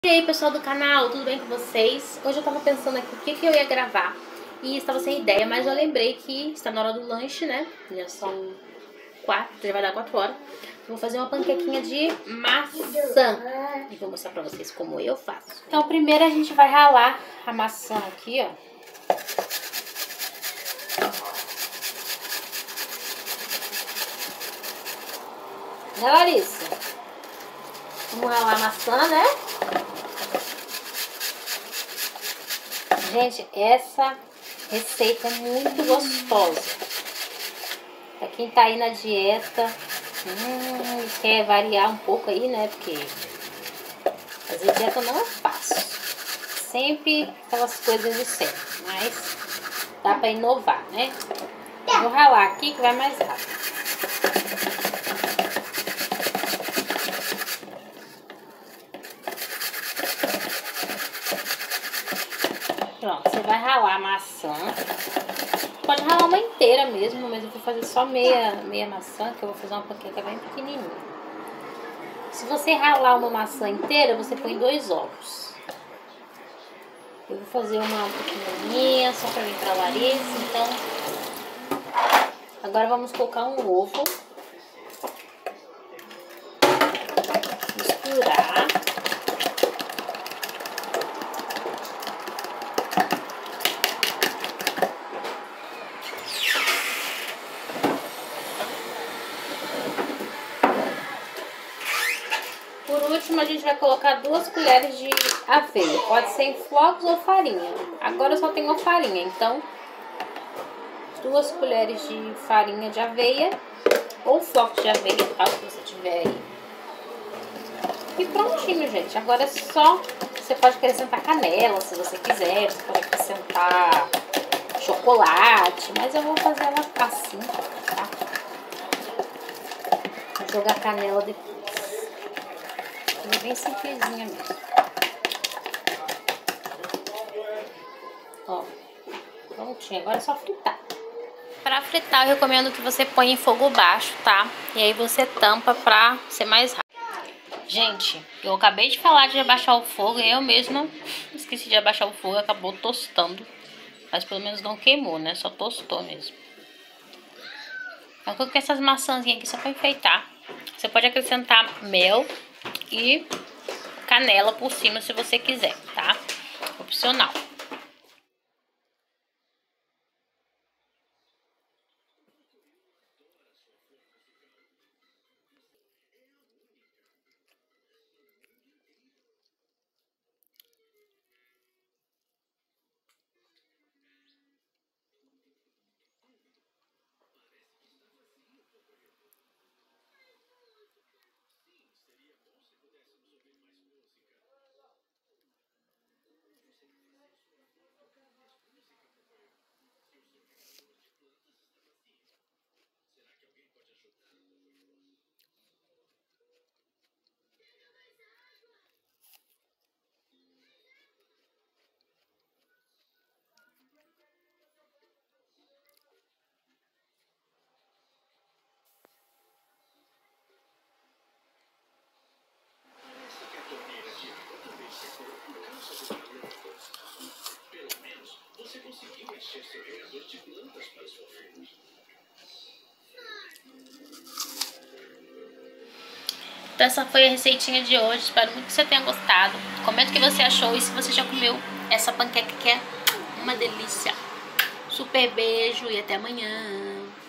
E aí pessoal do canal, tudo bem com vocês? Hoje eu tava pensando aqui o que eu ia gravar e estava sem ideia, mas eu lembrei que está na hora do lanche, né? Já são 4, já vai dar 4 horas. Vou fazer uma panquequinha de maçã e vou mostrar pra vocês como eu faço. Então primeiro a gente vai ralar a maçã aqui, ó. Né, Larissa? Vamos ralar a maçã, né? Gente, essa receita é muito gostosa. Pra quem tá aí na dieta, quer variar um pouco aí, né? Porque fazer dieta não é fácil. Sempre aquelas coisas de sempre, mas dá pra inovar, né? Eu vou ralar aqui que vai mais rápido. Pronto, você vai ralar a maçã. Pode ralar uma inteira mesmo, mas eu vou fazer só meia maçã, que eu vou fazer uma panqueca bem pequenininha. Se você ralar uma maçã inteira, você põe 2 ovos. Eu vou fazer uma pequenininha, só pra mim, pra Larissa, então... Agora vamos colocar um ovo. Misturar. Por último, a gente vai colocar 2 colheres de aveia. Pode ser em flocos ou farinha. Agora eu só tenho farinha, então 2 colheres de farinha de aveia ou flocos de aveia, tá? Se você tiver aí. E prontinho, gente. Agora é só... Você pode acrescentar canela, se você quiser. Você pode acrescentar chocolate. Mas eu vou fazer ela assim, tá? Vou jogar canela depois. É bem simplesinha mesmo. Ó, prontinho. Agora é só fritar. Para fritar, eu recomendo que você ponha em fogo baixo, tá? E aí você tampa pra ser mais rápido. Gente, eu acabei de falar de abaixar o fogo e eu mesma esqueci de abaixar o fogo e acabou tostando. Mas pelo menos não queimou, né? Só tostou mesmo. Eu coloquei essas maçãzinhas aqui só pra enfeitar. Você pode acrescentar mel e canela por cima se você quiser, tá? Opcional. Então essa foi a receitinha de hoje, espero muito que você tenha gostado. Comenta o que você achou e se você já comeu essa panqueca que é uma delícia. Super beijo e até amanhã.